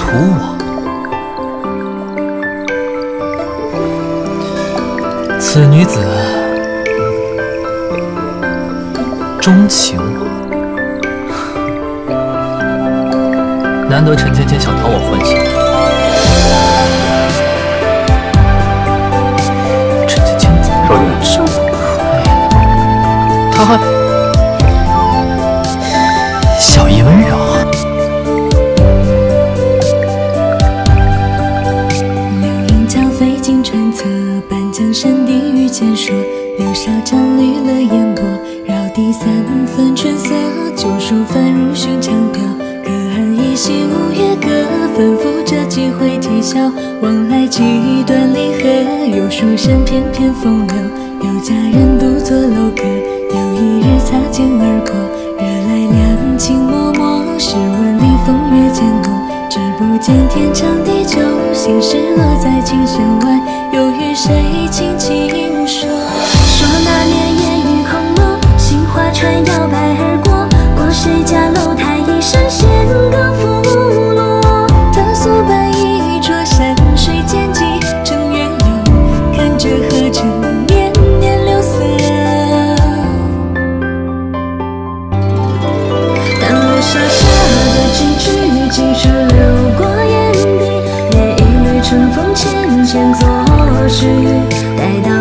图我。此女子钟情我，难得陈芊芊想讨我欢心。陈芊芊怎么少爷， 这么可爱？她还小姨温柔。 流萤交飞尽川侧，半江山地遇见说。柳梢沾绿了烟波，绕地三分春色，旧书翻入寻常调。隔岸依稀五月歌，反复着几回啼笑。往来几段离合，有书生翩翩风流。有佳人独坐楼阁，有一日擦肩而过。惹来两情脉脉，试问里风月渐浓。只不见天长地久，心事落在琴弦外，又与谁轻轻说？ 说那年烟雨空落，杏花船摇摆而过，过谁家楼台一声弦歌拂落。 他所伴一桌山水间际，正月游，看着河城年年柳色。 淡落沙沙的几句，几处流过眼底，连一缕春风浅浅作许，待到